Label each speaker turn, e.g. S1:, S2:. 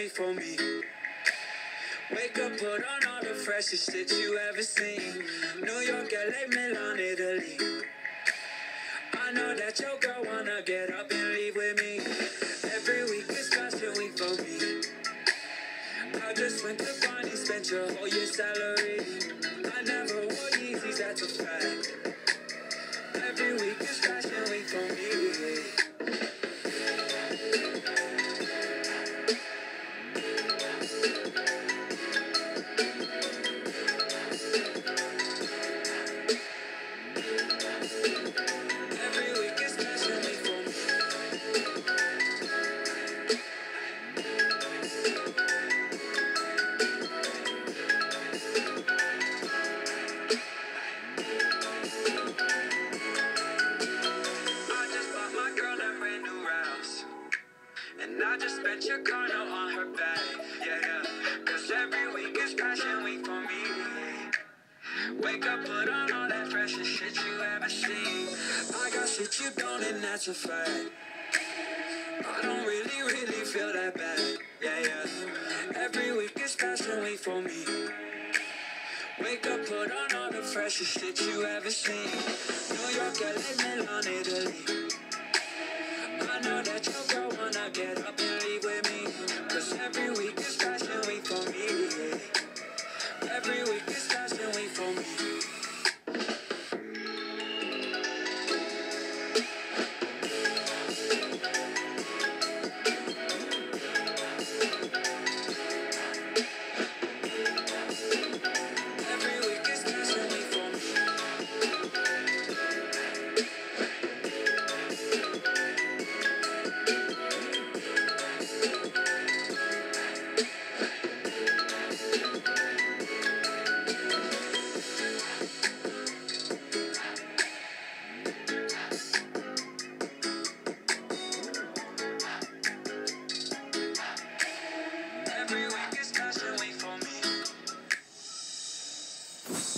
S1: week for me. Wake up, put on all the freshest shit you ever seen. New York, LA, Milan, Italy. I know that your girl wanna get up and leave with me. Every week is fashion week for me. I just went to Barney, spent your whole year's salary. I never wore Yeezys, that's a fact. Every week is fashion week for me. I just spent your car note on her back, yeah. Cause every week is fashion week for me. Wake up, put on all that freshest shit you ever seen. I got shit you don't, and that's a fact. I don't really feel that bad, yeah. Every week is fashion week for me. Wake up, put on all the freshest shit you ever seen. New York, LA, Milan, Italy. I know that your girl wanna get up and leave with me. Cause every week is fashion week for me. Every week is fashion week for me. Every week is fashion week for me.